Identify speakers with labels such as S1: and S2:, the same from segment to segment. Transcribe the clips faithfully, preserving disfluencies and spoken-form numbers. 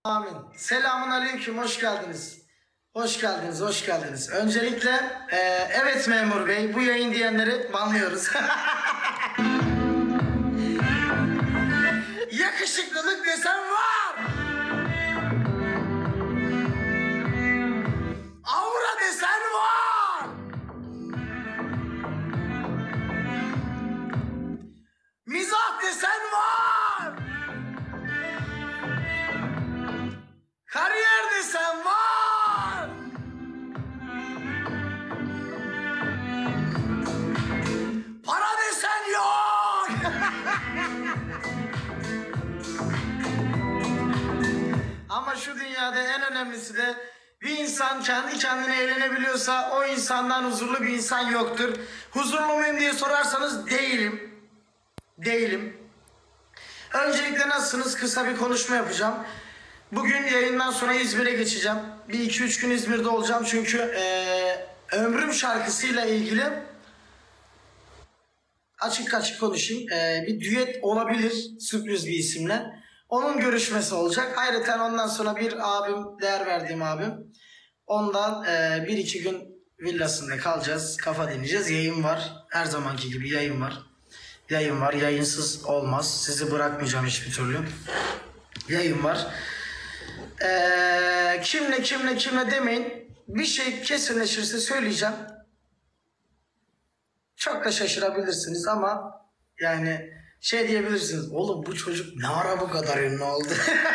S1: Amin. Selamun aleyküm, hoş geldiniz. Hoş geldiniz, hoş geldiniz. Öncelikle e, evet memur bey, bu yayın diyenleri banlıyoruz. Yakışıklılık desen var. Aura desen var. Mizah desen var. Kariyer desen var. Para desen yok. Ama şu dünyada en önemlisi de bir insan kendi kendine eğlenebiliyorsa o insandan huzurlu bir insan yoktur. Huzurlu muyum diye sorarsanız değilim. Değilim. Öncelikle nasılsınız? Kısa bir konuşma yapacağım. Bugün yayından sonra İzmir'e geçeceğim. Bir iki üç gün İzmir'de olacağım çünkü ee, Ömrüm şarkısıyla ilgili açık açık konuşayım. E, bir düet olabilir sürpriz bir isimle. Onun görüşmesi olacak. Ayrıca ondan sonra bir abim, değer verdiğim abim. Ondan e, bir iki gün villasında kalacağız. Kafa dinleyeceğiz. Yayın var. Her zamanki gibi yayın var. Yayın var. Yayınsız olmaz. Sizi bırakmayacağım hiçbir türlü. Yayın var. Ee, kimle kimle kimle demeyin. Bir şey kesinleşirse söyleyeceğim. Çok da şaşırabilirsiniz ama yani şey diyebilirsiniz. Oğlum bu çocuk ne ara bu kadar ünlü oldu?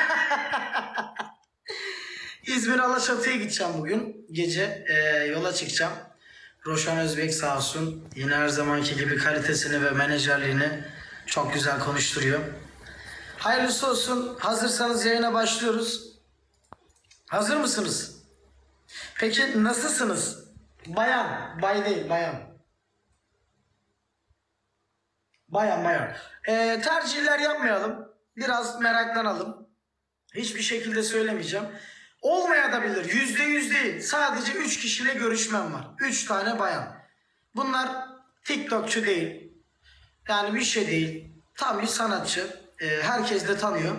S1: İzmir Alaçatı'ya gideceğim bugün. Gece e, yola çıkacağım. Roşan Özbek sağ olsun. Yine her zamanki gibi kalitesini ve menajerliğini çok güzel konuşturuyor. Hayırlısı olsun. Hazırsanız yayına başlıyoruz. Hazır mısınız? Peki nasılsınız? Bayan, bay değil, bayan. Bayan, bayan. Ee, tercihler yapmayalım. Biraz meraklanalım. Hiçbir şekilde söylemeyeceğim. Olmayabilir. Yüzde yüz değil. Sadece üç kişiyle görüşmem var. Üç tane bayan. Bunlar TikTokçu değil. Yani bir şey değil. Tam bir sanatçı. Ee, herkes de tanıyor.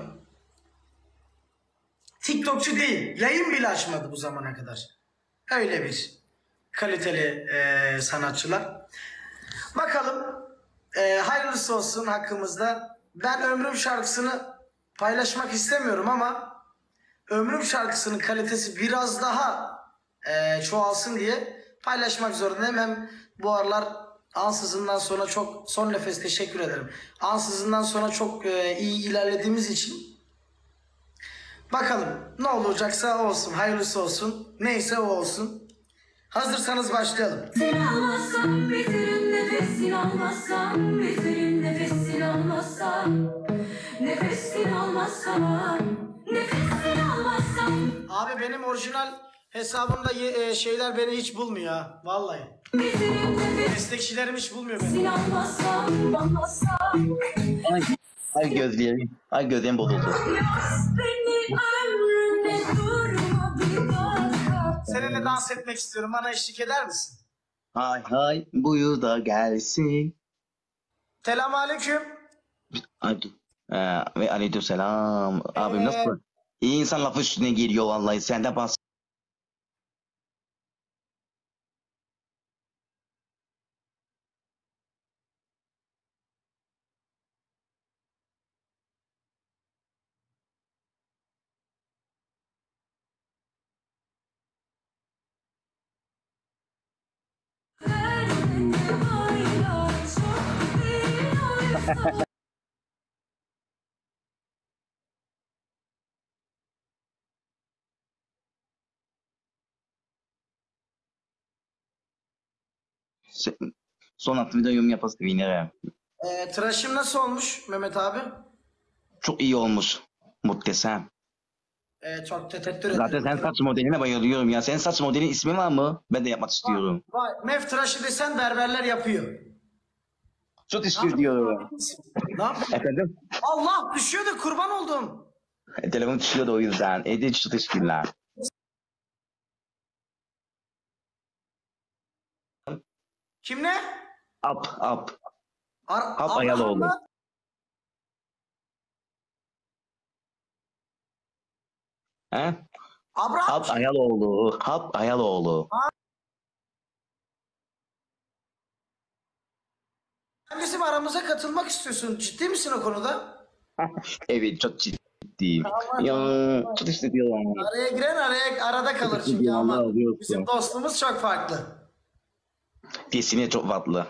S1: TikTokçu değil. Yayın bile açmadı bu zamana kadar. Öyle bir kaliteli e, sanatçılar. Bakalım. E, hayırlısı olsun hakkımızda. Ben Ömrüm şarkısını paylaşmak istemiyorum ama Ömrüm şarkısının kalitesi biraz daha e, çoğalsın diye paylaşmak zorundayım. Hem bu aralar ansızından sonra çok son nefes teşekkür ederim. Ansızından sonra çok e, iyi ilerlediğimiz için bakalım ne olacaksa olsun, hayırlısı olsun, neyse o olsun. Hazırsanız başlayalım.
S2: Seni almazsam biterim, nefesin almazsam biterim, nefesin almazsam, nefesin almazsam, nefesin almazsam.
S1: Abi benim orijinal hesabımda e, şeyler beni hiç bulmuyor ha, vallahi.
S2: Biterim,
S1: destekçilerim hiç bulmuyor beni.
S2: nefesin almazsam, almazsam.
S3: Ay, ay gözlerim, ay gözlerim bozuldu.
S2: Beni ömrüne durma bir bak.
S1: Seninle dans etmek istiyorum, bana eşlik eder misin?
S3: Hay hay buyur da gelsin.
S1: Selamünaleyküm.
S3: Ay, ee, ve aleykümselam. Abim
S1: Ee,
S3: nasıl? İyi insan lafı üstüne geliyor vallahi. Senden bas. Son hafta bir de yorum yapası sevinirim.
S1: e, tıraşım nasıl olmuş Mehmet abi?
S3: Çok iyi olmuş. Muhteşem.
S1: E, çok teşekkür ederim.
S3: Zaten sen saç modeline bayılıyorum ya. Senin saç modelin ismi var mı? Ben de yapmak istiyorum.
S1: Vay, mev tıraşı desen berberler yapıyor.
S3: Çok istiyorum.
S1: Ne yapayım?
S3: Efendim?
S1: Allah düşüyor da kurban oldum.
S3: E, telefon düşüyordu o yüzden. Evde çok teşekkürler.
S1: Kim ne?
S3: Up up.
S1: Ar
S3: Up Ayaloğlu. He?
S1: Abraham
S3: Hap Ayaloğlu. Hap Ayaloğlu.
S1: sen bizim aramıza katılmak istiyorsun. Ciddi misin o konuda?
S3: Evet çok ciddiyim.
S1: Tamam.
S3: Ya çok hissediyorum.
S1: Araya giren araya arada kalır
S3: Çok
S1: çünkü
S3: iyi,
S1: ama
S3: Allah alıyorsun.
S1: bizim dostluğumuz çok farklı.
S3: Kesinlikle çok farklı.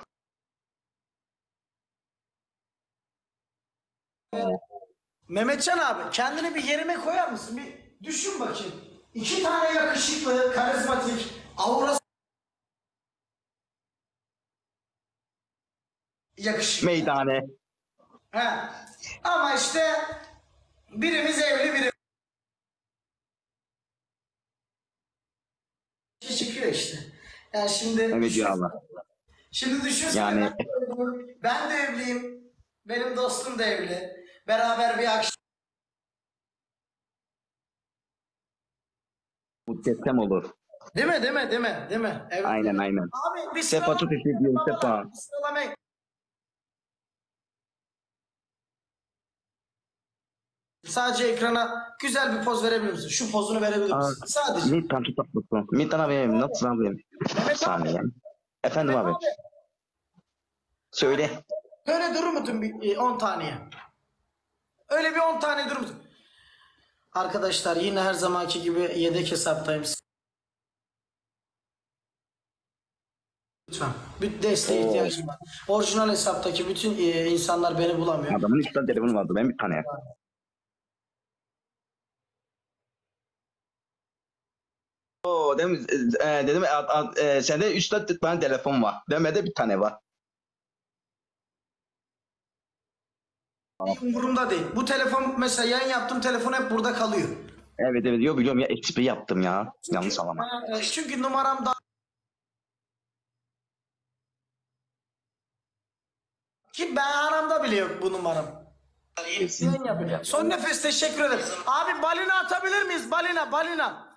S1: Mehmetcan abi kendini bir yerime koyar mısın? Bir düşün bakayım. İki tane yakışıklı, karizmatik, aurası yakışıklı.
S3: Meydane.
S1: He. Ama işte birimiz evli, biri çıkıyor işte. Yani şimdi
S3: Evet ya Allah.
S1: şimdi düşünsene
S3: Yani-
S1: ben, de evliyim, ben de evliyim. Benim dostum da evli. Beraber bir akşam
S3: Muhteşem olur.
S1: değil mi? Değil mi? Değil mi? Değil mi? Evet.
S3: Aynen aynen.
S1: Abi bir
S3: Sefa
S1: sıralama-
S3: çok teşekkür ediyorum Sefa.
S1: bir sıralama- Sadece ekrana güzel bir poz verebilir misin? Şu pozunu verebilir
S3: Aa,
S1: misin? Sadece.
S3: Metan çok tatlısın. Metan abi nasılsın abi? Bir
S1: Mehmet abi.
S3: saniye. Efendim
S1: Mehmet
S3: abi. Söyle.
S1: Böyle durur musun bir on taneye? Öyle bir on tane durur musun? Arkadaşlar yine her zamanki gibi yedek hesaptayım. Lütfen. Bir desteğe
S3: Oo.
S1: ihtiyacım var. Orijinal hesaptaki bütün e, insanlar beni bulamıyor.
S3: Adamın üç tane telefonu vardı. Ben bir tane. Oo, dedim, e, dedim e, a- e, sende üç dört tane telefon var. Demede bir tane var.
S1: Umurumda değil. Bu telefon mesela yayın yaptığım telefon hep burada kalıyor.
S3: Evet evet yo biliyorum ya espri yaptım ya. Yanlış anlama.
S1: Ha, e, Çünkü numaram da ki ben aramda bile yok bu numaram. Yayın yapacağım. Son nefes teşekkür ederim. Abi balina atabilir miyiz? Balina, balina.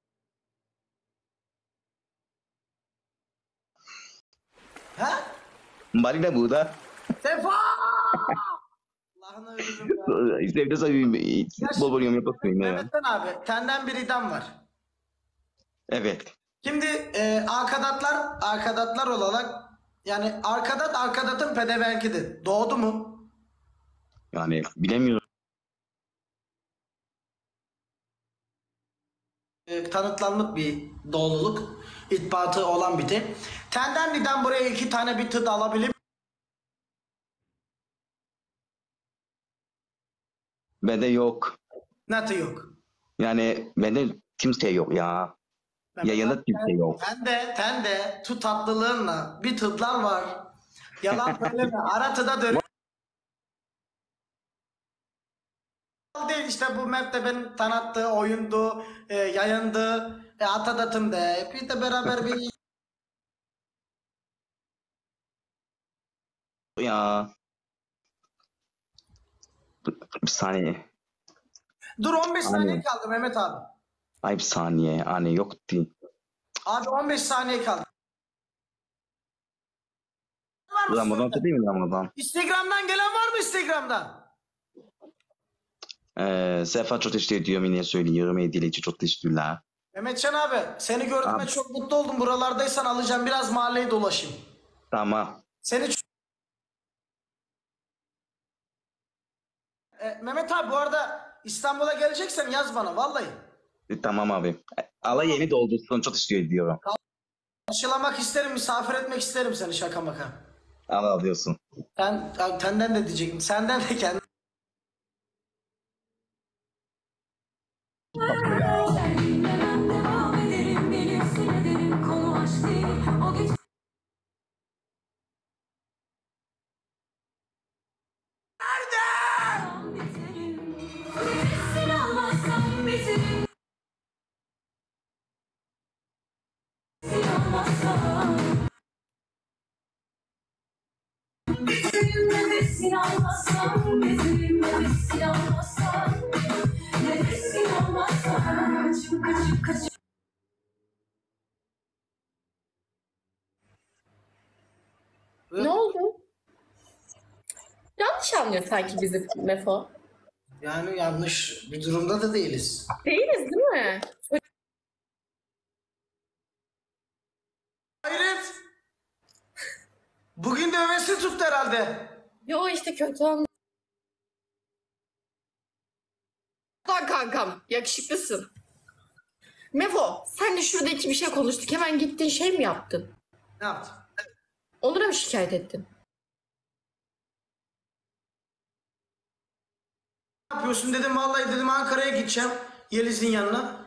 S1: Ha?
S3: Balina burada.
S1: Sefa! Allah'ını ölürüm ya.
S3: İşte biraz abi bol bol yorum yapasın ya.
S1: Mehmet'ten abi, tenden bir idam var.
S3: Evet.
S1: Şimdi e, arkadatlar, arkadatlar olarak yani arkadat arkadatın pedevenkidir. Doğdu mu?
S3: Yani bilemiyorum.
S1: E, tanıtlanmış bir doğruluk. İtbatı olan bir de. Tenden neden buraya iki tane bir tıd alabilir?
S3: Bende yok.
S1: Natı yok.
S3: Yani bende kimse yok ya. Yayında kimse yok.
S1: Sen de, sen de tu tatlılığınla bir tıdlar var. Yalan söyleme. Ara tıda dön. Değil işte bu map de benim tanıttığı oyundu, e, yayındı, e, atadatım de. Bir de beraber bir
S3: Ya. Bir saniye.
S1: dur on beş saniye
S3: Aynen.
S1: kaldı Mehmet abi.
S3: Ay bir saniye. Hani yok değil.
S1: Abi on beş saniye kaldı. Var mı
S3: Ramazan
S1: sizde?
S3: değil mi Ramazan?
S1: Instagram'dan gelen var mı Instagram'dan?
S3: Ee, Sefa çok teşekkür ediyorum. Yine söylüyorum. Hediye için çok teşekkürler.
S1: Mehmetcan abi seni gördüğüme
S3: Abi.
S1: çok mutlu oldum. Buralardaysan alacağım biraz mahalleyi dolaşayım.
S3: Tamam.
S1: Seni ç- E, Mehmet abi bu arada İstanbul'a geleceksen yaz bana vallahi.
S3: E, tamam abi. Allah yeni doldursun. Çok teşekkür ediyorum.
S1: Aşılamak isterim, misafir etmek isterim seni şaka maka.
S3: Allah alıyorsun.
S1: Ben abi, senden de diyecektim. Senden de kendim.
S2: Sevdiğimle ben devam ederim, bilirsin ederim, konu aşk değil. O gece nerede? Biterim. Nefesini almazsam biterim. Nefesini almazsam biterim. Nefesini almazsam biterim. Nefesini almazsam nefesini almazsam kaçıp kaçıp kaçıp.
S4: Ne oldu? Yanlış anlıyor sanki bizi Mefo.
S1: Yani yanlış bir durumda da değiliz.
S4: Değiliz değil mi?
S1: Hayret. Bugün dövmesi tuttu herhalde.
S4: Yo işte kötü olmuş. Lan kankam yakışıklısın. Mefo sen de şurada iki bir şey konuştuk. Hemen gittin şey mi yaptın?
S1: Ne yaptın?
S4: Onur'a mı şikayet ettin?
S1: Ne yapıyorsun dedim, vallahi dedim Ankara'ya gideceğim Yeliz'in yanına.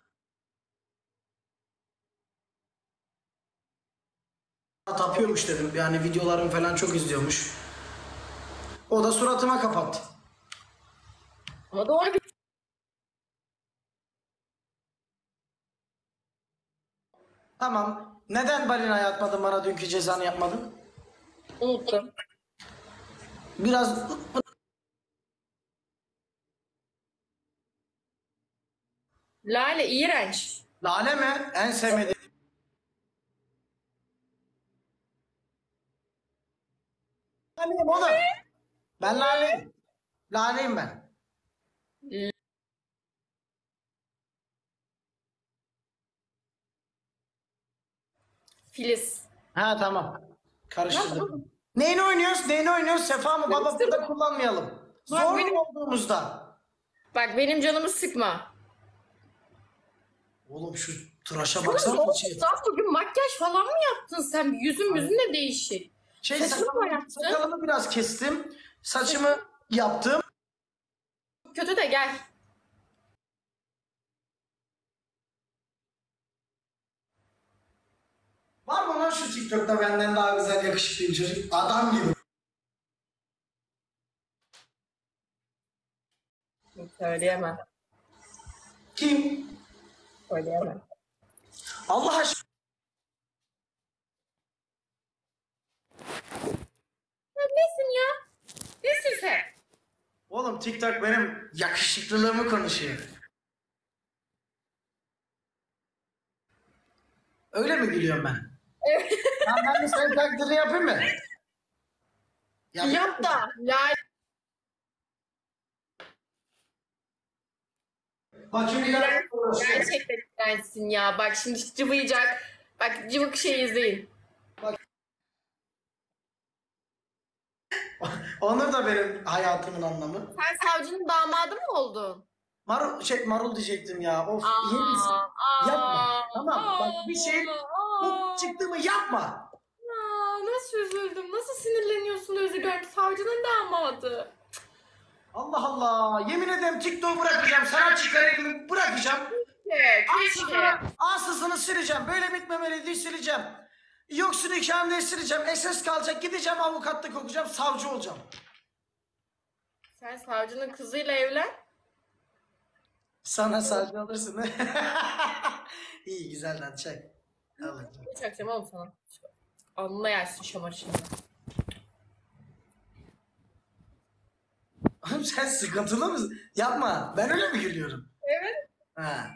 S1: Tapıyormuş dedim, yani videolarım falan çok izliyormuş. O da suratıma kapattı.
S4: Ama doğru bir...
S1: Tamam, neden balina yapmadın, bana dünkü cezanı yapmadın?
S4: Unuttum.
S1: Biraz...
S4: Lale iğrenç.
S1: Lale mi? En sevmediğim. Laleyim oğlum. Ben laleyim. Laleyim ben.
S4: Filiz.
S1: Ha tamam. Karıştırdım. Neyini oynuyoruz? Neyini oynuyoruz? Sefa mı? Baba burada kullanmayalım.
S4: Bak
S1: Zor
S4: benim-
S1: olduğumuzda.
S4: Bak benim canımı sıkma.
S1: Oğlum şu tıraşa
S4: Ne
S1: baksana.
S4: oldu
S1: Şey,
S4: lan bugün makyaj falan mı yaptın sen? Yüzün yüzün de değişik.
S1: şey
S4: Saçını mı
S1: sakalımı,
S4: yaptın?
S1: sakalımı biraz kestim. Saçımı yaptım.
S4: Kötü de gel.
S1: Var mı lan şu TikTok'ta benden daha güzel yakışıklı bir çocuk? Adam gibi.
S4: Söyleyemem.
S1: Kim?
S4: Söyleyemem.
S1: Allah aşkına.
S4: Sen nesin ya? Nesin sen?
S1: Oğlum TikTok benim yakışıklılığımı konuşuyor. Öyle mi gülüyorum ben?
S4: Evet.
S1: Lan ben de senin taklidini yapayım mı?
S4: Yap da. Lale.
S1: Bak şimdi gel.
S4: Gerçekten iğrençsin ya. Bak şimdi cıvıyacak. Bak cıvık şey izleyin.
S1: Onur da benim hayatımın anlamı.
S4: Sen savcının damadı mı oldun?
S1: Marul, şey, marul diyecektim ya. Of,
S4: Aa,
S1: iyi misin?
S4: aa,
S1: Yapma. Tamam,
S4: aa,
S1: bak bir şey
S4: aa.
S1: çıktı mı yapma.
S4: Aa, nasıl üzüldüm. Nasıl sinirleniyorsun da üzülüyorum. Savcının damadı.
S1: Allah Allah. Yemin ederim TikTok'u bırakacağım. Sanatçı kariyerimi bırakacağım.
S4: Keşke. Keşke.
S1: Ansızını sileceğim. Böyle bitmemeli diye sileceğim. Yoksun hikâmde sileceğim. S S kalacak. Gideceğim avukatlık okuyacağım. Savcı olacağım.
S4: Sen savcının kızıyla evlen.
S1: Sana savcı alırsın. İyi güzel lan çak. Alın.
S4: Ne çakacağım oğlum sana? Alnına yersin şamar şimdi.
S1: Oğlum sen sıkıntılı mısın? Yapma. Ben öyle mi gülüyorum?
S4: Evet.
S1: Ha.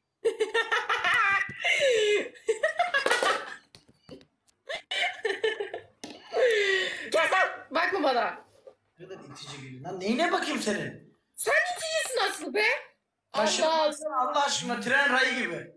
S4: Gel sen. Bakma bana.
S1: Ne kadar itici gülüyor lan. Neyine bakayım senin?
S4: Sen iticisin aslı be.
S1: Kaşına
S4: Allah Allah.
S1: baksana Allah aşkına tren rayı gibi.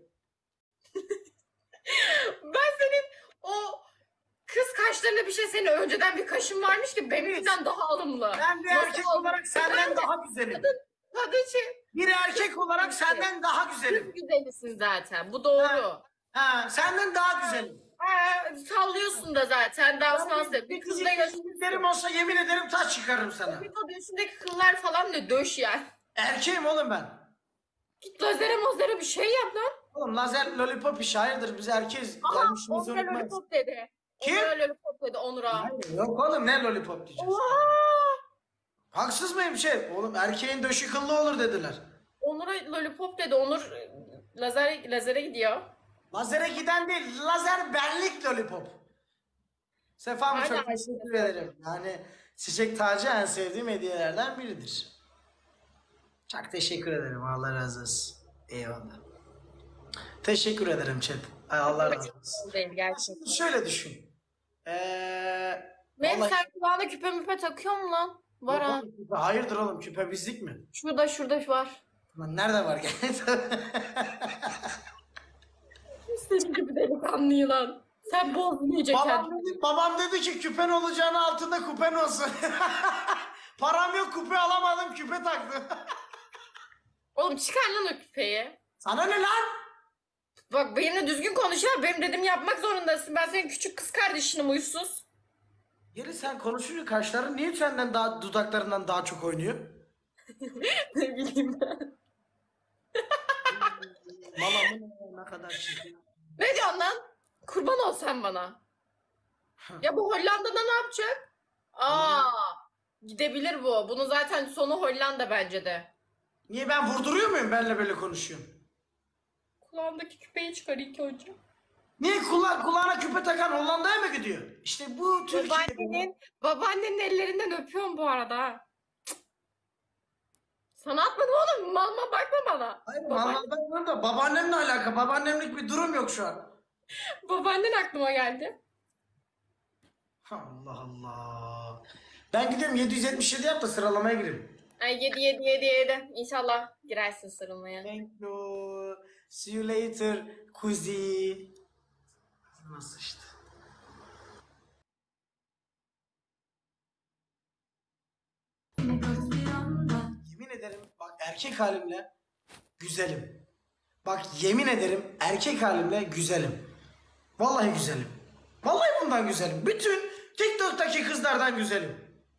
S4: Ben senin o kız kaşlarında bir şey senin önceden bir kaşın varmış ki benimkinden daha alımlı.
S1: Ben bir
S4: Nasıl
S1: erkek
S4: oldu?
S1: olarak senden daha güzelim.
S4: Tadı şey.
S1: Bir erkek olarak senden daha
S4: Kız
S1: güzelim.
S4: güzelisin zaten. Bu doğru.
S1: Ha, senden daha güzelim.
S4: Ha, sallıyorsun da zaten. Dans dans
S1: Bir
S4: Bir kız
S1: kızın
S4: da
S1: gözlüklerim olsa yemin ederim taş çıkarırım sana.
S4: Bir tadı üstündeki kıllar falan da döş yani.
S1: Erkeğim oğlum ben.
S4: Git lazere mazere bir şey yap lan.
S1: Oğlum lazer lollipop işi hayırdır biz erkeğiz.
S4: Aha
S1: Gelmişimizi
S4: Onur'a
S1: unutmayız.
S4: lollipop dedi.
S1: Kim?
S4: Onur'a lollipop dedi Onur'a.
S1: Hayır, yok oğlum ne lollipop diyeceğiz.
S4: Oha!
S1: Haksız mıyım şey? Oğlum erkeğin döşü kıllı olur dediler.
S4: Onur'a lollipop dedi. Onur e, lazer, lazere gidiyor.
S1: Lazere giden değil, lazer benlik lollipop. Sefa'm
S4: Aynen.
S1: çok teşekkür ederim. Yani çiçek tacı en sevdiğim hediyelerden biridir. Çok teşekkür ederim. Allah razı olsun. Eyvallah. Teşekkür ederim chat. Ay, Allah razı olsun.
S4: Değil gerçekten.
S1: Şimdi şöyle düşün. Ee,
S4: Benim
S1: vallahi-
S4: sen kulağına küpe müpe takıyor mu lan? Var
S1: Yok
S4: ha.
S1: oğlum, küpe. Hayırdır oğlum, küpe bizlik mi?
S4: Şurada şurada var.
S1: Lan nerede var gene?
S4: Senin gibi delikanlı yılan. Sen bozdun iyice
S1: babam,
S4: kendini.
S1: dedi, babam dedi ki küpen olacağına altında kupen olsun. Param yok, kupe alamadım, küpe taktım.
S4: Oğlum çıkar lan o küpeyi.
S1: Sana ne lan?
S4: Bak benimle düzgün konuş ya. Benim dediğimi yapmak zorundasın. Ben senin küçük kız kardeşinim uysuz.
S1: Geri sen konuşunca kaşların niye senden daha, dudaklarından daha çok oynuyor?
S4: Ne bileyim ben.
S1: Malamın ne kadar çirkin.
S4: Ne diyorsun lan? Kurban ol sen bana. Ya bu Hollanda'da ne yapacak? Aa, gidebilir bu. Bunun zaten sonu Hollanda bence de.
S1: Niye, ben vurduruyor muyum benle böyle konuşuyorum?
S4: Kulağındaki küpeyi çıkar ilk önce.
S1: Niye kula kulağına küpe takan Hollanda'ya mı gidiyor? İşte bu Türkiye.
S4: Babaannenin, babaannenin ellerinden öpüyorum bu arada. ha. Cık. Sana atmadım oğlum. Malma bakma bana.
S1: Hayır,
S4: Babaanne-
S1: Hollanda'yla da babaannemle alaka. Babaannemlik bir durum yok şu an.
S4: Babaannen aklıma geldi.
S1: Allah Allah. Ben gidiyorum yedi yüz yetmiş yedi yap da sıralamaya gireyim.
S4: Ay yedi yedi yedi yedi. İnşallah girersin sıralmaya.
S1: Thank you. See you later. Kuzi. Nasıl işte? Yemin ederim bak, erkek halimle güzelim. Bak yemin ederim erkek halimle güzelim. Vallahi güzelim. Vallahi bundan güzelim. Bütün TikTok'taki kızlardan güzelim.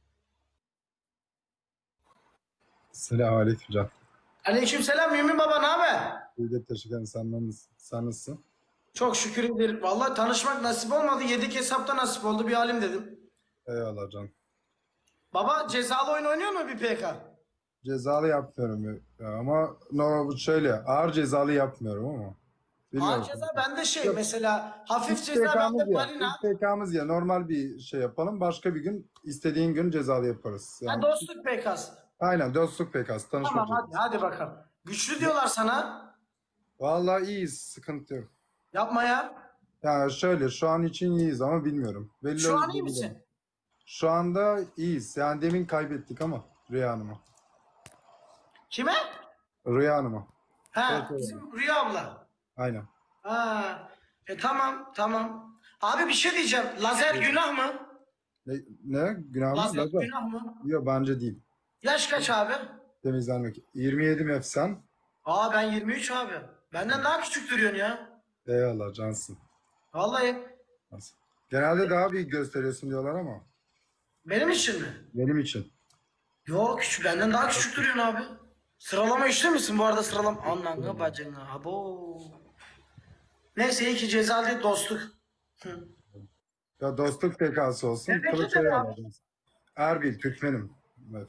S5: Selamünaleyküm Can.
S1: Aleykümselam Mümin baba, ne haber?
S5: İyi de teşekkür ederim. Sen nasılsın? Sen nasılsın?
S1: Çok şükür ederim. Vallahi tanışmak nasip olmadı. Yedik hesapta nasip oldu, bir halim dedim.
S5: Eyvallah Can.
S1: Baba cezalı oyun oynuyor mu bir P K?
S5: Cezalı yapmıyorum ya. Ama no, şöyle ağır cezalı yapmıyorum ama. Bilmiyorum.
S1: Ağır ceza bende şey
S5: Yok.
S1: mesela hafif
S5: İlk
S1: ceza
S5: PK'mız
S1: bende
S5: ya.
S1: balina.
S5: İlk P K'mız ya. Normal bir şey yapalım. Başka bir gün istediğin gün cezalı yaparız.
S1: Ha,
S5: Yani,
S1: dostluk P K'sı.
S5: aynen dostluk P K'sı. Tanışmak
S1: Tamam
S5: için.
S1: hadi hadi bakalım. Güçlü diyorlar sana.
S5: Vallahi iyiyiz. Sıkıntı yok.
S1: Yapma ya.
S5: Yani şöyle şu an için iyiyiz ama bilmiyorum. Belli
S1: Şu an
S5: olmaz.
S1: iyi misin?
S5: Şu anda iyiyiz. Yani demin kaybettik ama Rüya Hanım'a.
S1: Kime?
S5: Rüya Hanım'a.
S1: Ha
S5: Evet, evet.
S1: bizim Rüya abla.
S5: Aynen.
S1: Ha. E tamam tamam. Abi bir şey diyeceğim. Lazer günah mı?
S5: Ne? ne? Günah mı?
S1: Lazer
S5: Lazer.
S1: günah mı?
S5: Yok bence değil.
S1: Yaş kaç abi?
S5: Temizlenmek. yirmi yedi mefsen.
S1: Aa ben yirmi üç abi. Benden daha küçük duruyorsun ya.
S5: Eyvallah cansın.
S1: Vallahi.
S5: Nasıl? Genelde daha büyük gösteriyorsun diyorlar ama.
S1: Benim için mi?
S5: Benim için.
S1: Yok küçük, benden daha küçük duruyorsun abi. Sıralama işte misin bu arada, sıralama? Ananı bacını abo. Neyse iyi ki cezalı değil, dostluk. Hı.
S5: Ya dostluk P K'sı olsun.
S1: Memleket
S5: Kılıç
S1: ne
S5: eyvallah.
S1: abi?
S5: Erbil, Türkmenim. Evet.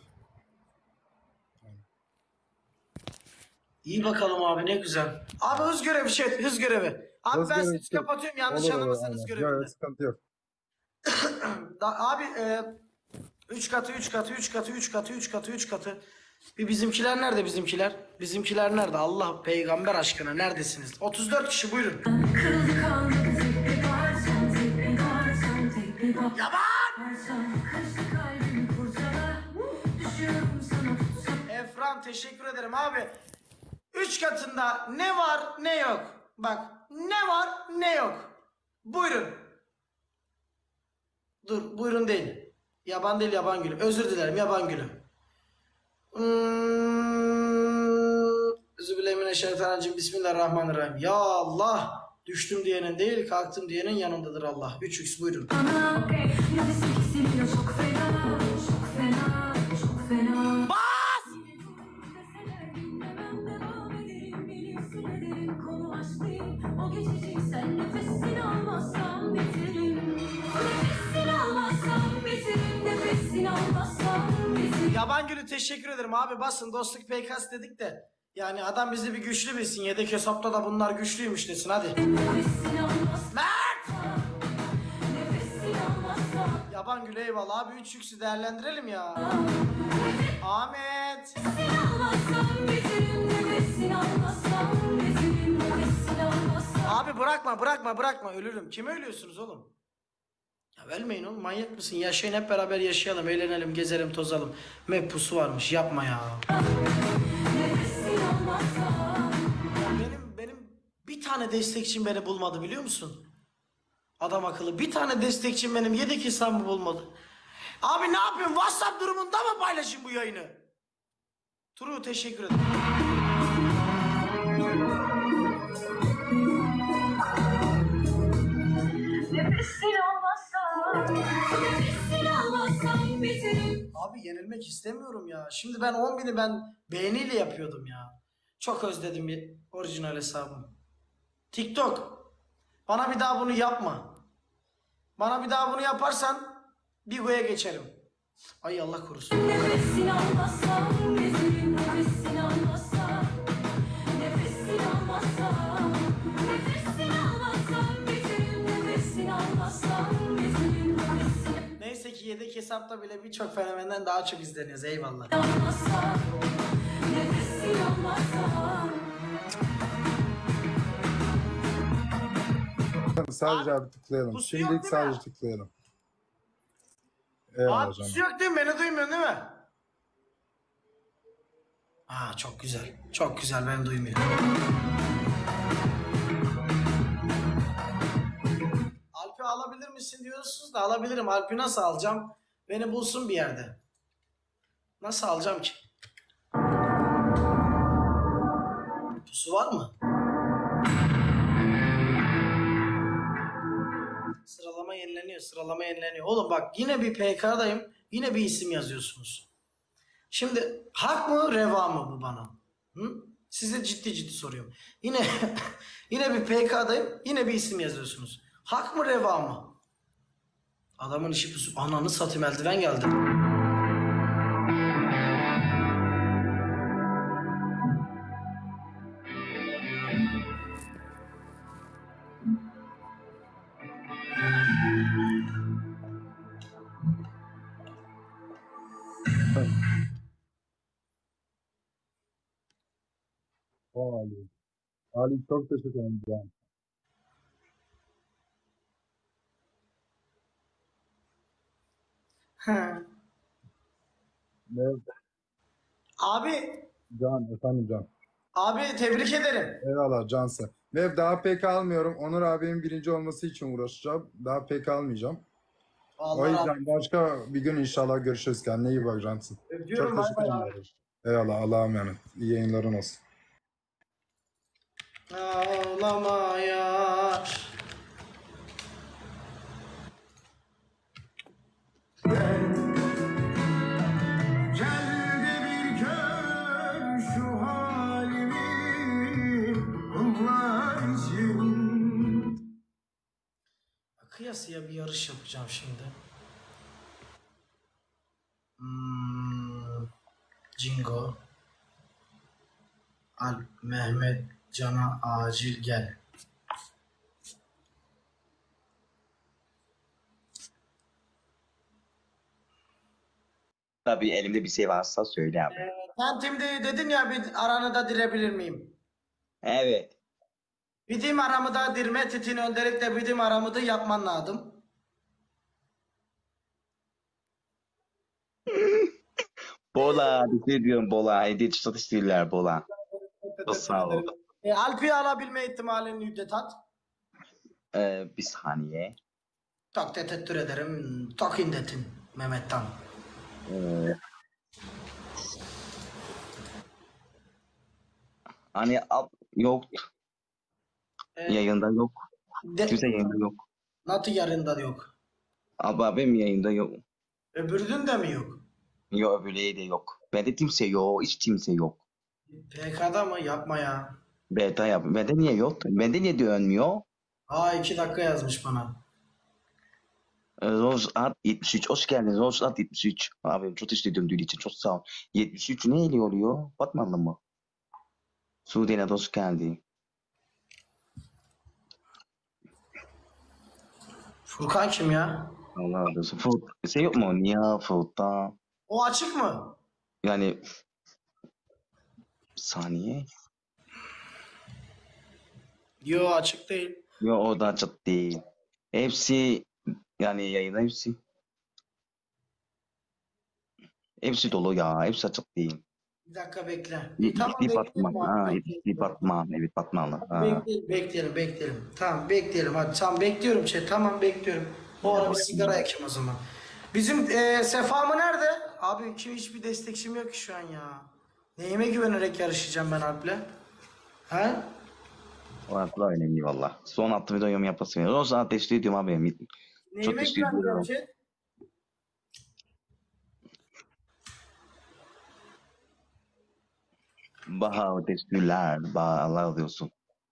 S1: İyi bakalım abi, ne güzel. Abi hız görevi şey, hız görevi. Abi
S5: Hız
S1: ben
S5: görevi
S1: sesi
S5: şey.
S1: kapatıyorum, yanlış
S5: Olur, olur,
S1: anlamasanız
S5: aynen.
S1: görevinde.
S5: Yok, sıkıntı yok.
S1: Da, abi e, üç katı, üç katı, üç katı, üç katı, üç katı, üç katı. Bir bizimkiler nerede bizimkiler? Bizimkiler nerede? Allah peygamber aşkına neredesiniz? otuz dört kişi buyurun.
S2: Kırıldı kaldı tek bir parçam, tek bir parçam, tek bir parçam.
S1: Yaman!
S2: Kaçtı kalbimi kurcala, düşüyorum sana tutsam.
S1: Efran teşekkür ederim abi. Üç katında ne var ne yok. Bak ne var ne yok. Buyurun. Dur buyurun değil. Yaban değil, yaban gülü. Özür dilerim, yaban gülü. Hmm. Euzubillahimineşşeytanirracim. Bismillahirrahmanirrahim. Ya Allah. Düştüm diyenin değil, kalktım diyenin yanındadır Allah. üç x buyurun.
S2: Ana, nefesim kesiliyor çok fena, çok fena, çok fena.
S1: Bas!
S2: Deseler dinlemem, devam ederim, bilirsin ederim, konu aşk değil. O geçici, sen nefesini almazsan bitiririm. Nefesini almazsan bitiririm, nefesini almazsan bitiririm.
S1: Yaban gülü teşekkür ederim abi, basın dostluk P K'sı dedik de. Yani adam bizi bir güçlü bilsin. Yedek hesapta da bunlar güçlüymüş desin hadi.
S2: Nefesini almazsan,
S1: Mert!
S2: nefesini almazsan.
S1: Yaban gülü eyvallah abi, üç yüksü değerlendirelim ya. Ahmet!
S2: Nefesini almazsan bitiririm, nefesini almazsan bitiririm, nefesini almazsan.
S1: Abi bırakma bırakma bırakma, ölürüm. Kime ölüyorsunuz oğlum? Ya ölmeyin oğlum, manyak mısın? Yaşayın, hep beraber yaşayalım, eğlenelim, gezelim, tozalım. Mekpusu varmış, yapma ya.
S2: Nefesin olmazsa
S1: Benim benim bir tane destekçim beni bulmadı, biliyor musun? Adam akıllı bir tane destekçim benim yedek hesabımı bulmadı. Abi ne yapayım? WhatsApp durumunda mı paylaşayım bu yayını? Turu teşekkür ederim.
S2: nefesin olmazsa nefesin olmazsa biterim.
S1: Abi yenilmek istemiyorum ya. Şimdi ben on bini ben beğeniyle yapıyordum ya. Çok özledim bir orijinal hesabım. TikTok. Bana bir daha bunu yapma. Bana bir daha bunu yaparsan Bigo'ya geçerim. Ay Allah korusun.
S2: Nefesin olmazsa biterim. Nefesin olmazsa nefesin olmazsa nefesin olmazsa biterim. Nefesin olmazsa biterim. Nefesin
S1: Neyse ki yedek hesapta bile birçok fenomenden daha çok izleniyoruz. Eyvallah.
S2: olmazsa nefesin olmazsa
S5: Sadece abi tıklayalım.
S1: pusu yok
S5: Şimdilik
S1: değil mi?
S5: sadece tıklayalım. Eyvallah
S1: Abi
S5: canım.
S1: pusu yok değil mi? Beni duymuyorsun değil mi? Aa çok güzel. Çok güzel, beni duymuyor. Alp'i alabilir misin diyorsunuz da alabilirim. Alp'i nasıl alacağım? Beni bulsun bir yerde. Nasıl alacağım ki? Pusu var mı? Sıralama yenileniyor, sıralama yenileniyor. Oğlum bak, yine bir P K'dayım, yine bir isim yazıyorsunuz. Şimdi hak mı reva mı bu bana? Hı? Size ciddi ciddi soruyorum. Yine yine bir P K'dayım, yine bir isim yazıyorsunuz. Hak mı reva mı? Adamın işi pusu. Ananı satayım, eldiven geldi.
S5: O Ali. Ali çok teşekkür ederim. Can.
S1: He.
S5: Ne?
S1: Abi,
S5: Can efendim Can.
S1: abi tebrik ederim.
S5: Eyvallah Cansın. Ve daha pek almıyorum. Onur abinin birinci olması için uğraşacağım. Daha pek almayacağım. O
S1: Allah razı olsun.
S5: yüzden başka bir gün inşallah görüşürüz. Kendine iyi bak Cansın.
S1: Öpüyorum,
S5: Çok
S1: bay
S5: teşekkür
S1: bay abi.
S5: ederim. Eyvallah Allah'a emanet. İyi yayınların olsun.
S1: Ağlama yar.
S6: Gel de bir gör şu halimi bunlar için.
S1: Kıyasıya bir yarış yapacağım şimdi. Hmm, Cingo. Al Mehmet Can'a acil gel.
S3: Tabii elimde bir şey varsa söyle abi.
S1: Sen şimdi dedin ya, bir aranı da direbilir miyim?
S3: Evet.
S1: Bidim aramı da dirme titin önderlikle bidim aramı da yapman lazım.
S3: Bola, bir şey diyorum Bola. Edit satıştırırlar Bola. Çok sağ ol.
S1: E, Alp'i alabilme ihtimalini yüzde tat.
S3: Ee, bir saniye.
S1: Tak tetettür ederim. Tak indetin Mehmet'ten.
S3: Ee, hani ab, yok.
S1: E,
S3: Yayında yok.
S1: de,
S3: Kimse yayında yok.
S1: Natı yarında da yok.
S3: Abi abim yayında yok.
S1: Öbürünün de mi yok?
S3: Yok öbürleri de yok. Bende kimse yok. Hiç kimse yok.
S1: P K'da mı? Yapma ya.
S3: Beta yap. Bende niye yok? Bende niye dönmüyor?
S1: Aa iki dakika yazmış bana.
S3: Ee, Rose Art yetmiş üç. Hoş geldin Rose Art yetmiş üç. Abi çok teşekkür ediyorum dün için. Çok sağ ol. yetmiş üç ne eli oluyor? Batmanlı mı? Sude'ne hoş geldin.
S1: Furkan kim ya?
S3: Allah razı olsun. Furt, şey yok mu? Niye Furt'ta?
S1: O açık mı?
S3: Yani bir saniye.
S1: Yo açık değil.
S3: Yok o da açık değil. Hepsi Yani yayına hepsi. Hepsi dolu ya. Hepsi açık değil.
S1: Bir dakika bekle.
S3: Y-
S1: İyi, tamam
S3: Yetiştiği
S1: bekleyelim
S3: Batman.
S1: abi.
S3: Ha,
S1: Bekleyelim.
S3: yetiştiği Batman. Evet Batmanlı. Ha.
S1: Bekleyelim, bekleyelim, bekleyelim. Tamam bekleyelim. Hadi tamam bekliyorum şey. Tamam bekliyorum. Bu ara bir sigara yakayım o zaman. Bizim e, Sefa mı nerede? Abi kim hiçbir destekçim yok ki şu an ya. Neyime güvenerek yarışacağım ben Alp'le? He?
S3: O da önemli valla. Son attığım video yorum yapasın. O zaman teşekkür ediyorum abi. Çok
S1: Neyime
S3: teşekkür
S1: güveneceğim
S3: ediyorum.
S1: şey?
S3: Bahar teşekkürler. Bahar Allah razı olsun.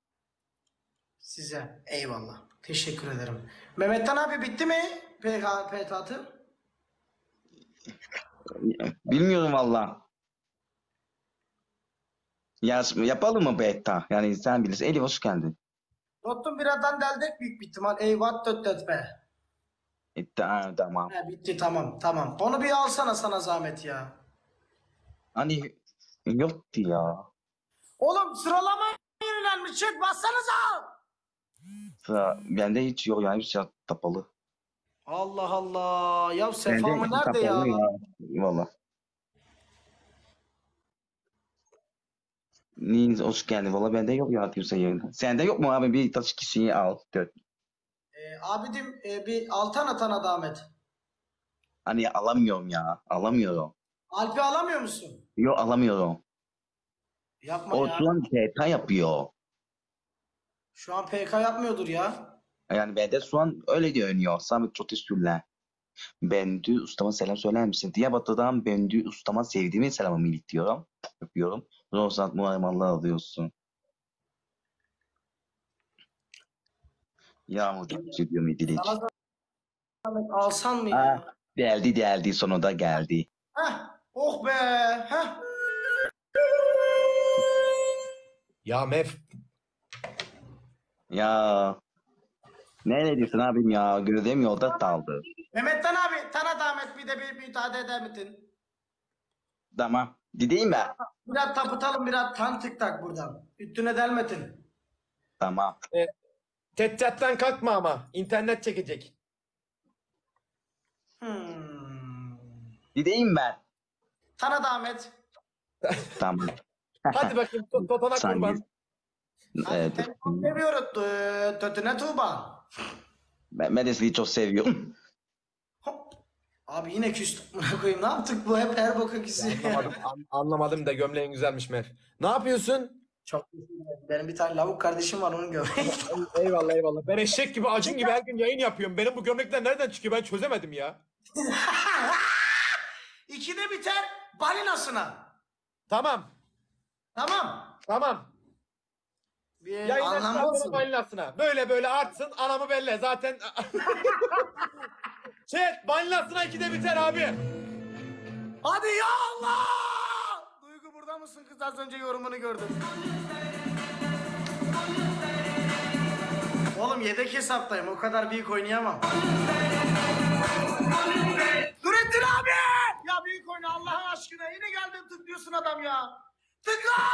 S1: Size. Eyvallah. Teşekkür ederim. Mehmetcan abi bitti mi? P K P tatı?
S3: Bilmiyorum valla. Ya, yapalım mı beta? Yani sen bilirsin. Elif hoş geldin.
S1: Rottum biradan deldek büyük bir ihtimal. Eyvah döt döt be.
S3: E, ta- tamam.
S1: He, bitti tamam tamam. Onu bir alsana sana zahmet ya.
S3: Hani yoktu ya.
S1: Oğlum sıralama yenilenmiş. Çek bassanıza.
S3: Sıra, bende hiç yok ya. Hepsi kapalı.
S1: Allah Allah. Ya
S3: Bende
S1: Sefa mı
S3: hepsi
S1: nerede ya?
S3: kapalı ya. Valla. Niniz hoş geldin. Valla bende yok ya kimse yayında. Sende yok mu abi? Bir taş kişiyi al. Dört.
S1: Ee, abidim e, bir altana tana da Ahmet.
S3: Hani alamıyorum ya. Alamıyorum.
S1: Alp'i alamıyor musun?
S3: Yok alamıyorum.
S1: Yapma
S3: O
S1: ya.
S3: şu an beta yapıyor.
S1: Şu an P K yapmıyordur ya.
S3: Yani bende şu an öyle dönüyor. Samet çok teşekkürler. Bendü ustama selam söyler misin? Diyarbakır'dan Bendü ustama sevdiğimi selamımı iletiyorum. Öpüyorum. Rozat Muharrem Allah alıyorsun. Yağmur stüdyo mu dilek?
S1: Sana zahmet alsan mı
S3: Ha,
S1: ya?
S3: geldi geldi sonunda geldi.
S1: Heh. Oh be. Heh.
S7: Ya Mev,
S3: Ya ne diyorsun abim ya? Gözüm yolda kaldı.
S1: Mehmetcan abi Tana da Ahmet bir de bir müsaade eder misin?
S3: Tamam. Gideyim ben.
S1: Biraz tapıtalım biraz tan tık tak buradan. Üstüne delmetin.
S3: Tamam.
S7: teccattan kalkma ama. İnternet çekecek.
S1: Hmm.
S3: Gideyim ben.
S1: Tana da Ahmet.
S3: Tamam.
S7: Hadi bakayım to- totana
S3: Saniye.
S7: kurban.
S3: Evet.
S1: Seni çok seviyoruz. Tö- Tötüne Tuğba.
S3: Ben, ben de sizi çok seviyorum.
S1: Hop. Abi yine küstük buna koyayım. Ne yaptık bu hep her boka küsüyor.
S7: Anlamadım, an- anlamadım da gömleğin güzelmiş Mev. Ne yapıyorsun?
S1: Çok benim bir tane lavuk kardeşim var onun göbeği.
S7: Eyvallah eyvallah. Ben eşek gibi acın gibi her gün yayın yapıyorum. Benim bu gömlekler nereden çıkıyor ben çözemedim ya.
S1: İkide biter balinasına.
S7: Tamam.
S1: Tamam.
S7: Tamam.
S1: Bir
S7: Yayın
S1: anlamı
S7: açmasının
S1: olsun.
S7: banilasına. Böyle böyle artsın anamı belle zaten. Chat banilasına ikide biter abi.
S1: Hadi ya Allah! Duygu burada mısın kız? Az önce yorumunu gördüm. Oğlum yedek hesaptayım. O kadar büyük oynayamam. Nurettin abi! Ya büyük oyna Allah'ın aşkına. Yine geldin tıklıyorsun adam ya. Tıkla!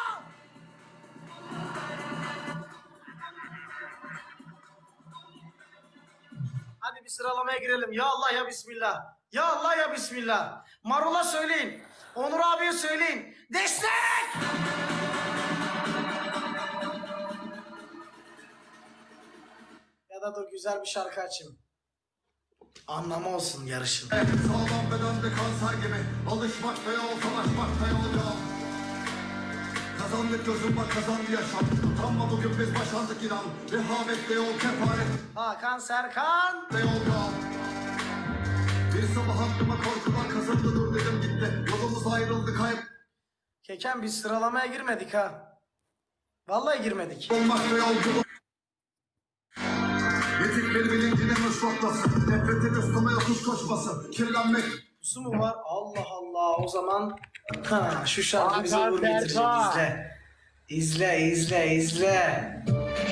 S1: Hadi bir sıralamaya girelim. Ya Allah ya Bismillah. Ya Allah ya Bismillah. Marul'a söyleyin. Onur abiye söyleyin. Destek! Ya da dur güzel bir şarkı açayım. Anlamı olsun yarışın.
S6: Sağlam bedende kanser gibi alışmakta yol, savaşmakta yol yok. Kazandık gözüm bak kazandı yaşam. Utanma bugün biz başardık inan. Rehavette yol kefaret
S1: Hakan Serkan.
S6: de yol yok. Bir sabah aklıma korkular kazandı dur dedim gitti. Yolumuz ayrıldı kayıp
S1: Keken biz sıralamaya girmedik ha. Vallahi girmedik.
S6: olmakta yolculuk. Yetik bir bilincinin uç noktası. Nefretin üstüme yokuş koşması. Kirlenmek
S1: Pusu mu var? Allah Allah. O zaman ha, şu şarkı bize
S7: Hakan
S1: uğur getirecek.
S7: Serkan.
S1: İzle. İzle, izle, izle.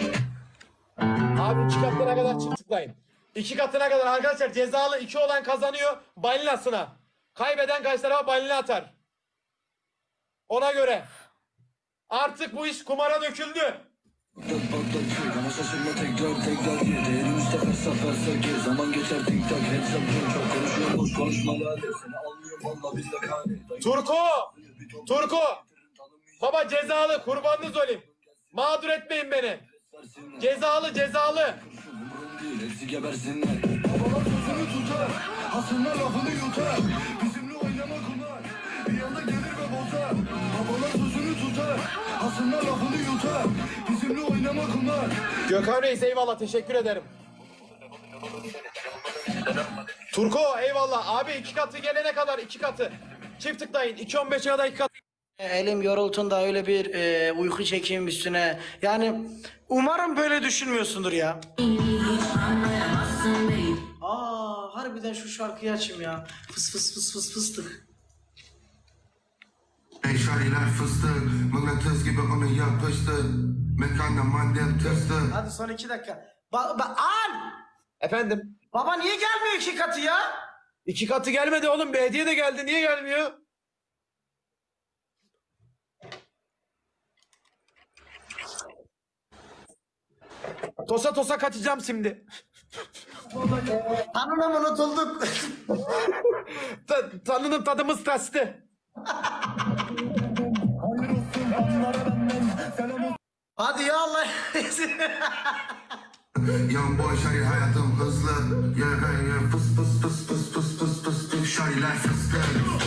S7: Abi iki katına kadar çift tıklayın. İki katına kadar arkadaşlar cezalı iki olan kazanıyor balinasına. Kaybeden karşı tarafa balina atar. Ona göre. Artık bu iş kumara döküldü.
S6: Ama şaşırma tekrar tekrar ye. Değerim üstte felsefe felsefe. Zaman geçer tik tak. Hepsi çok konuşuyor boş konuşmalar. Seni almıyor valla bizde kane.
S7: Turko! Turko! Baba cezalı, kurbanınız olayım. Mağdur etmeyin beni. Cezalı, cezalı.
S6: Hepsi gebersinler. Babalar sözünü tutar. Hasımlar lafını yutar. Bizimle oynama kumar. Bir anda gelir ve bozar. Babalar sözünü tutar. Hasımlar lafını yutar. Bizimle oynama kumar.
S7: Gökhan Reis eyvallah, teşekkür ederim. Turko eyvallah. Abi iki katı gelene kadar iki katı. Çift tıklayın. iki on beşe kadar iki katı.
S1: Elim yorultun öyle bir e, uyku çekeyim üstüne. Yani umarım böyle düşünmüyorsundur ya. Aa, harbiden şu şarkıyı açayım ya. Fıs fıs fıs fıs fıstık.
S6: Ey şariler fıstık. Mıknatıs gibi onu yapıştı. Mekanda mandem tırstı.
S1: Hadi son iki dakika. Ba ba an!
S7: Efendim?
S1: Baba niye gelmiyor iki katı ya?
S7: İki katı gelmedi oğlum. Bir hediye de geldi. Niye gelmiyor? Tosa tosa kaçacağım şimdi.
S1: Tanrım unutulduk.
S7: Ta tanının tadımız kaçtı.
S1: Hadi ya Allah.
S6: Young boy şari hayatım hızlı. Yeah yeah fıs fıs fıs fıs fıs fıs fıs fıs şariler fıstık.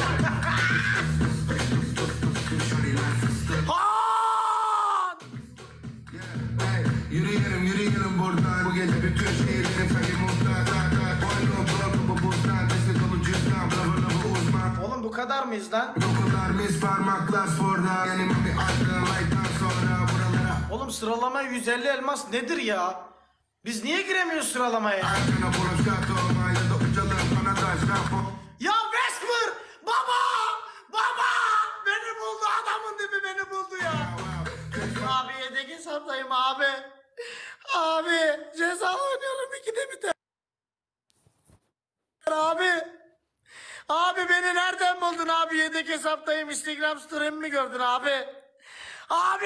S6: Şariler fıstık.
S1: Han!
S6: Yürüyelim yürüyelim buradan. Bu gece bütün şehirlerim sanki muhtar. Boynum bırakıp bu buzdan. Destek olu cüzdan. Bravo bravo uzman.
S1: Oğlum bu kadar mıyız lan?
S6: Dokular mis parmaklar sporda. Yani mami aydın light'tan sonra buralara.
S1: Oğlum sıralama yüz elli elmas nedir ya? Biz niye giremiyoruz sıralamaya?
S6: Arkana buluş katı olma ya da ucalım bana taş kapı.
S1: Ya Vesper! Baba! Baba! Beni buldu, adamın dibi beni buldu ya. Abi yedek hesaptayım abi. Abi ceza oynuyorum ikide biter. Abi. Abi beni nereden buldun abi, yedek hesaptayım, Instagram story'mi mi gördün abi? Abi!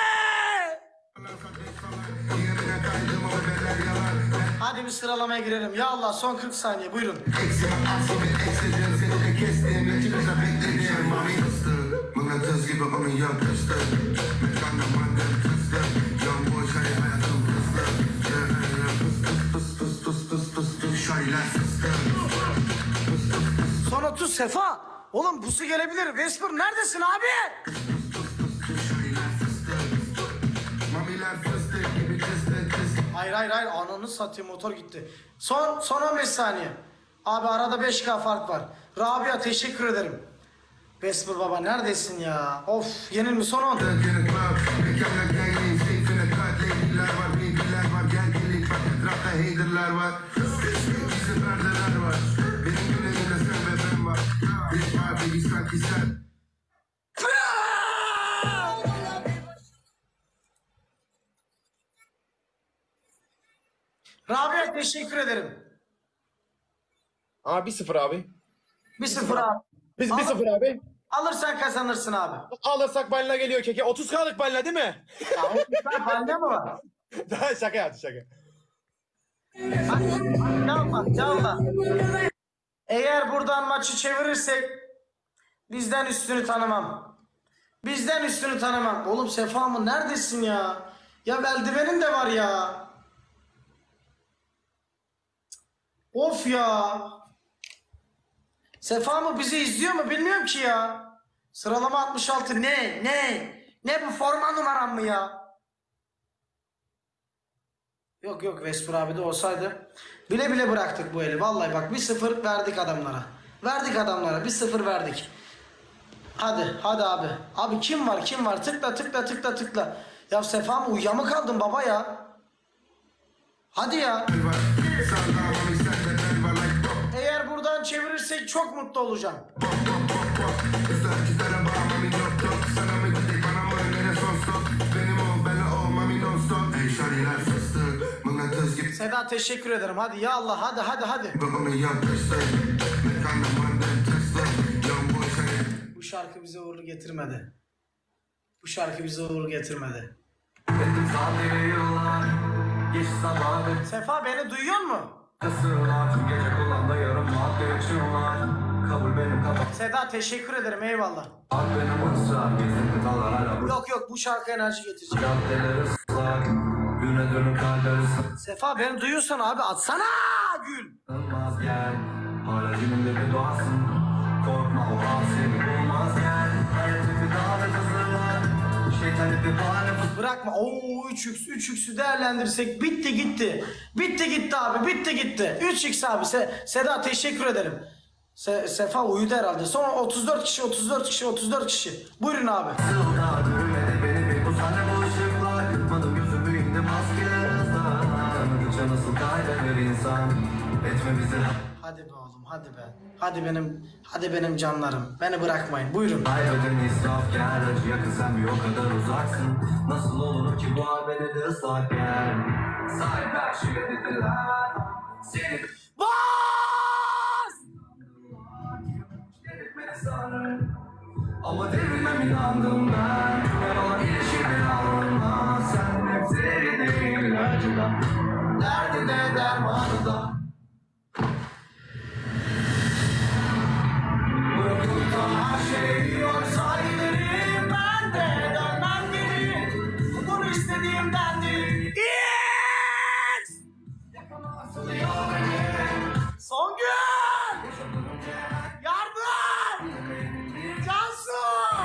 S6: Yerine kaydım o bebeler yalan.
S1: Hadi bir sıralamaya girelim. Ya Allah son kırk saniye buyurun.
S6: Eksime asimi eksildim seni de kestim. Ya çıkışa bekledim mami fıstık. Mıknatıs gibi onu yapıştı. Mekanda mandem tırstı. Young boy şari hayatım hızlı. Yeah yeah fıs fıs fıs fıs fıs fıs fıs şariler fıstık.
S1: Son otuz Sefa. Oğlum busu gelebilir. Vesper neredesin abi?
S6: Şariler fıstık. Mamiler fıstık gibi cıstık cıstık.
S1: Hayır hayır hayır, ananı satayım, motor gitti. Son son on beş saniye. Abi arada beş K fark var. Rabia teşekkür ederim. Vesper baba neredesin ya? Of yenilmiş son on.
S6: Mekanda gangin seyfine kat. Lady'ler var, baby'ler var. Gel gelik bak etrafta hater'lar var. Bizi perdeler var. Benim günelimde sen ve ben var. Bir var baby sanki sen.
S1: Rabia teşekkür ederim.
S7: Abi bir sıfır abi.
S1: bir sıfır abi.
S7: Biz bir sıfır abi.
S1: Alırsan kazanırsın abi.
S7: Alırsak balina geliyor keke. otuz K'lık balina değil mi?
S1: Ya otuz bende mi var?
S7: Daha şaka yaptı şaka.
S1: Hadi, hadi canla canla. Eğer buradan maçı çevirirsek bizden üstünü tanımam. Bizden üstünü tanımam. Oğlum Sefa mı neredesin ya? Ya eldivenin de var ya. Of ya. Sefa mı bizi izliyor mu bilmiyorum ki ya. Sıralama altmış altı ne ne? Ne bu, forma numaram mı ya? Yok yok, Vesper abi de olsaydı. Bile bile bıraktık bu eli. Vallahi bak bir sıfır verdik adamlara. Verdik adamlara bir sıfır verdik. Hadi hadi abi. Abi kim var kim var, tıkla tıkla tıkla tıkla. Ya Sefa mı uyuya mı kaldın baba ya? Hadi ya. Eğer buradan çevirirsek çok mutlu olacağım. Seda teşekkür ederim. Hadi ya Allah, hadi hadi hadi. Bu şarkı bize uğurlu getirmedi. Bu şarkı bize uğurlu getirmedi.
S6: Ettim sadece yıllar. Geç sabahı
S1: Sefa beni duyuyor mu?
S6: kasırlar. Tüm gece kulağımda yarım madde içimler. Kabul benim kapak.
S1: Seda teşekkür ederim eyvallah.
S6: Ak benim ısrar. Gezin kıtalar hala bu.
S1: Yok yok bu şarkı enerji getirecek.
S6: Caddeler ıslak. Güne dönüp kalpler ısınmaz
S1: Sefa beni duyuyorsan abi atsana gül.
S6: gel. Hala günümde bir doğasın. Korkma o an seni bulmaz gel. Hayatı bir davet hazırlar. Şeytan bir bahane
S1: Bırakma. Oo üç x üç x'ü değerlendirsek bitti gitti. Bitti gitti abi bitti gitti. üç x abi Se Seda teşekkür ederim. Se Sefa uyudu herhalde. Son otuz dört kişi otuz dört kişi otuz dört kişi. Buyurun abi.
S6: Sılda görmedi beni bir bu sahne bu ışıklar. Kırpmadım gözümü indi maskeler ıslar. Tanıdıkça nasıl kaybeder insan. Etme bizi
S1: Hadi be oğlum hadi be. Hadi benim hadi benim canlarım. Beni bırakmayın. Buyurun.
S6: kaybeden israf gel. Acı yakın sen bir o kadar uzaksın. Nasıl olur ki bu hal beni de ıslak gel. Sahip her şeye dediler. Seni
S1: Bas!
S6: delirtmeni sanırım. Ama derilmem inandım ben. Ben olan ilişkimi alma. Sen nefsleri ilacına. Derdine dermanı da. Bırakıp da her şey yoksa giderim. Ben de dönmem geri. Bunu istediğimden değil.
S1: Yes!
S6: Yakamasılıyor beni.
S1: Songül! Yardım! Cansu!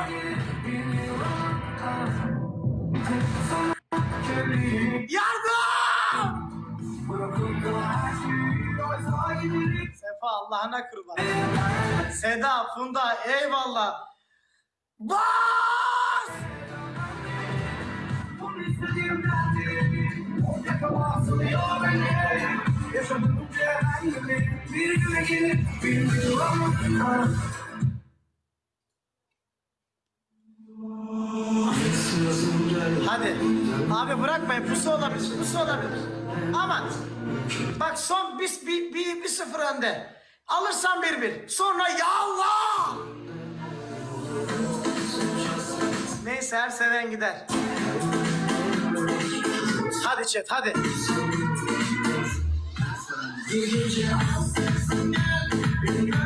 S1: Yardım!
S6: Bırakıp da her şey yoksa giderim.
S1: Sefa Allah'ına kurban. Seda, Funda eyvallah. Bas!
S6: Bunu istediğimden değil. Yakamasılıyor beni. Yaşadım cehennemi. Bir güne gelip bilmiyorum.
S1: Hadi. Abi bırakmayın. Pusu olabilir. Pusu olabilir. Aman. Bak son bir, bir, bir, bir sıfır önde. Alırsan bir bir. Sonra ya Allah! Neyse her seven gider. Hadi chat hadi.
S6: Bir gece alsın gel. Beni